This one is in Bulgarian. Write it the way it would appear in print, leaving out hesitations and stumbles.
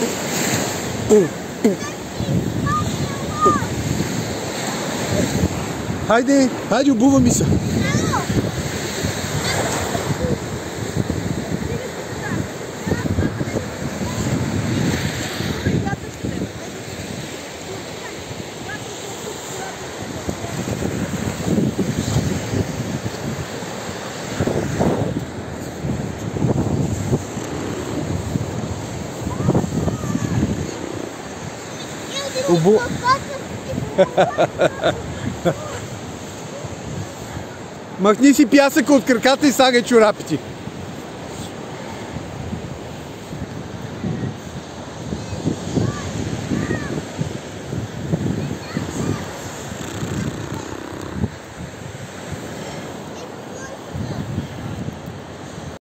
Хайде, хайде, обува ми се. Махни си пясъка от краката и сагай чорапите.